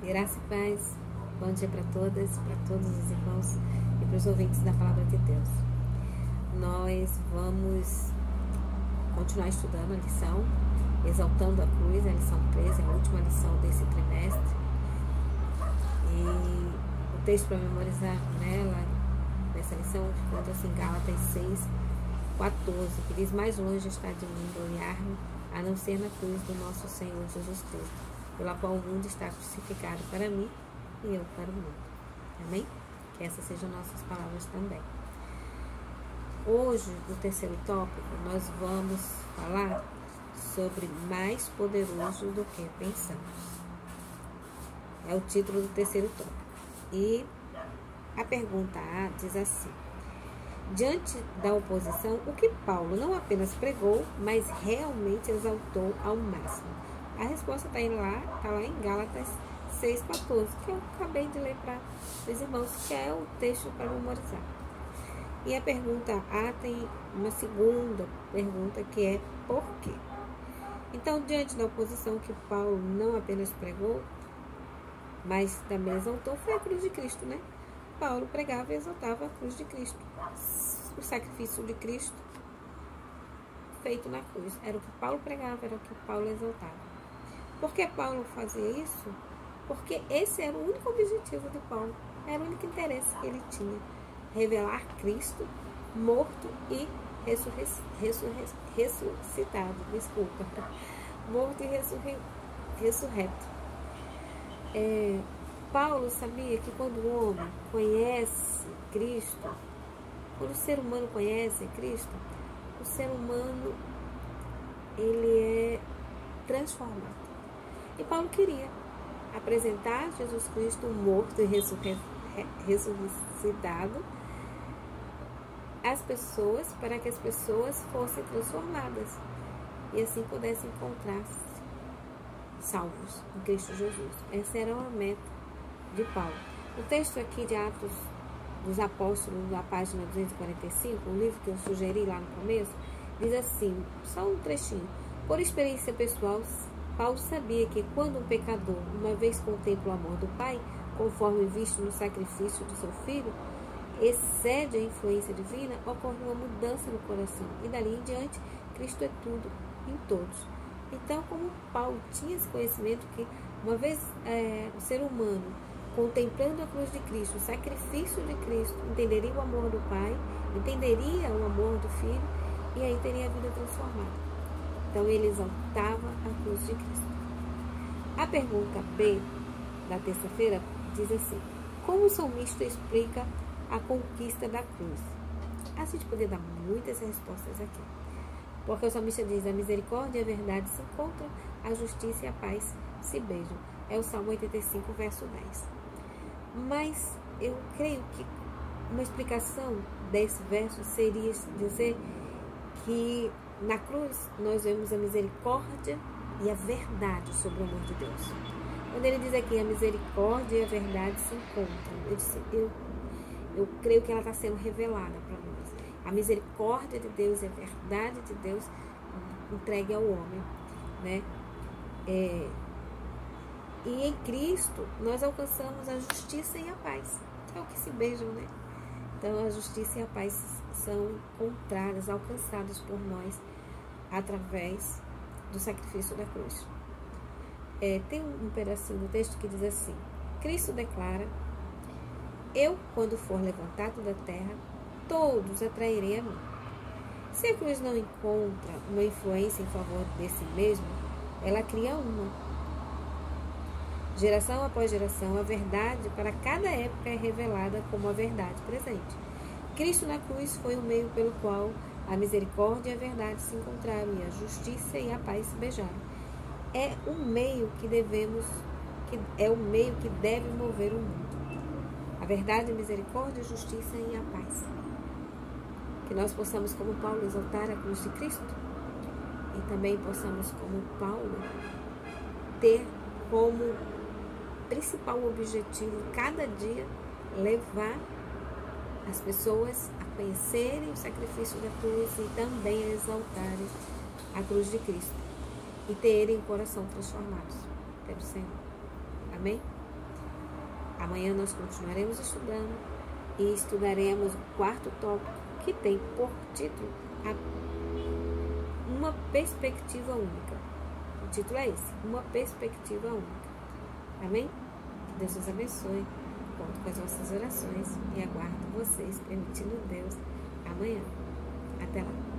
Graça e paz, bom dia para todas, para todos os irmãos e para os ouvintes da Palavra de Deus. Nós vamos continuar estudando a lição, exaltando a cruz, a lição 13, a última lição desse trimestre. E o texto para memorizar nela, nessa lição, conta assim, Gálatas 6:14, que diz: mais longe está de mim gloriar-me, a não ser na cruz do nosso Senhor Jesus Cristo, pela qual o mundo está crucificado para mim e eu para o mundo. Amém? Que essas sejam nossas palavras também. Hoje, no terceiro tópico, nós vamos falar sobre mais poderoso do que pensamos. É o título do terceiro tópico. E a pergunta A diz assim: diante da oposição, o que Paulo não apenas pregou, mas realmente exaltou ao máximo? A resposta está lá em Gálatas 6:14, que eu acabei de ler para os irmãos, que é o texto para memorizar. E a pergunta A tem uma segunda pergunta, que é por quê? Então, diante da oposição, que Paulo não apenas pregou, mas também exaltou, foi a cruz de Cristo, né? Paulo pregava e exaltava a cruz de Cristo. O sacrifício de Cristo feito na cruz. Era o que Paulo pregava, era o que Paulo exaltava. Por que Paulo fazia isso? Porque esse era o único objetivo de Paulo. Era o único interesse que ele tinha. Revelar Cristo morto e ressuscitado. Desculpa. Morto e ressurreto. Paulo sabia que quando o homem conhece Cristo, quando o ser humano conhece Cristo, o ser humano ele é transformado. E Paulo queria apresentar Jesus Cristo morto e ressuscitado às pessoas, para que as pessoas fossem transformadas e assim pudessem encontrar-se salvos em Cristo Jesus. Essa era uma meta de Paulo. O texto aqui de Atos dos Apóstolos, na página 245, um livro que eu sugeri lá no começo, diz assim, só um trechinho: por experiência pessoal, Paulo sabia que quando um pecador, uma vez contempla o amor do Pai, conforme visto no sacrifício de seu filho, excede a influência divina, ocorre uma mudança no coração. E dali em diante, Cristo é tudo em todos. Então, como Paulo tinha esse conhecimento que, uma vez o ser humano, contemplando a cruz de Cristo, o sacrifício de Cristo, entenderia o amor do Pai, entenderia o amor do Filho, e aí teria a vida transformada. Então, ele exaltava a cruz de Cristo. A pergunta B da terça-feira diz assim: como o salmista explica a conquista da cruz? A gente poderia dar muitas respostas aqui. Porque o salmista diz: a misericórdia e a verdade se encontram, a justiça e a paz se beijam. É o Salmo 85, verso 10. Mas eu creio que uma explicação desse verso seria dizer que na cruz nós vemos a misericórdia e a verdade sobre o amor de Deus. Quando ele diz aqui a misericórdia e a verdade se encontram, eu creio que ela está sendo revelada para nós. A misericórdia de Deus e a verdade de Deus entregue ao homem, né? E em Cristo nós alcançamos a justiça e a paz, que é o que se beijam, né? Então a justiça e a paz são encontradas, alcançadas por nós através do sacrifício da cruz. Tem um pedacinho do texto que diz assim: Cristo declara: eu, quando for levantado da terra, todos atrairei a mim. Se a cruz não encontra uma influência em favor de si mesmo, ela cria uma. Geração após geração, a verdade para cada época é revelada como a verdade presente. Cristo na cruz foi o meio pelo qual a misericórdia e a verdade se encontraram e a justiça e a paz se beijaram. É o meio que deve mover o mundo. A verdade, a misericórdia, a justiça e a paz. Que nós possamos, como Paulo, exaltar a cruz de Cristo e também possamos, como Paulo, ter como principal objetivo, cada dia, levar as pessoas a conhecerem o sacrifício da cruz e também a exaltarem a cruz de Cristo e terem o coração transformado pelo Senhor. Amém? Amanhã nós continuaremos estudando e estudaremos o quarto tópico, que tem por título Uma Perspectiva Única. O título é esse, Uma Perspectiva Única. Amém? Que Deus os abençoe. Conto com as vossas orações e aguardo vocês, permitindo Deus, amanhã. Até lá.